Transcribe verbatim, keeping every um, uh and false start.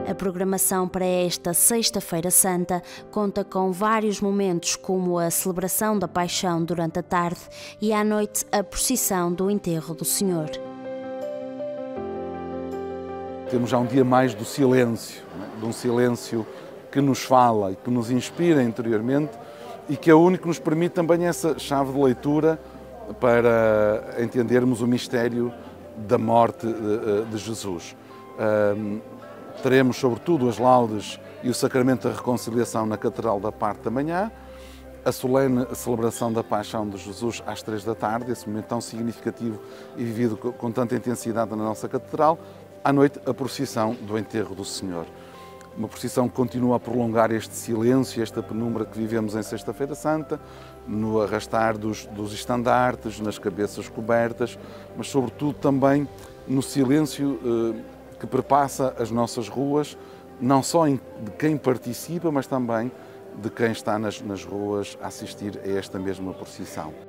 A programação para esta Sexta-feira Santa conta com vários momentos, como a celebração da Paixão durante a tarde e à noite a procissão do enterro do Senhor. Temos já um dia mais do silêncio, de um silêncio que nos fala e que nos inspira interiormente e que é o único que nos permite também essa chave de leitura para entendermos o mistério da morte de Jesus. Teremos, sobretudo, as laudes e o sacramento da reconciliação na Catedral da Parte da manhã, a solene celebração da Paixão de Jesus às três da tarde, esse momento tão significativo e vivido com tanta intensidade na nossa Catedral. À noite, a procissão do enterro do Senhor. Uma procissão que continua a prolongar este silêncio, esta penumbra que vivemos em Sexta-feira Santa, no arrastar dos, dos estandartes, nas cabeças cobertas, mas sobretudo também no silêncio eh, que perpassa as nossas ruas, não só de quem participa, mas também de quem está nas, nas ruas a assistir a esta mesma procissão.